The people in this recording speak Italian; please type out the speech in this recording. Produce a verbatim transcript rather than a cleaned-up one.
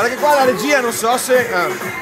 Guarda che qua la regia non so se... ah.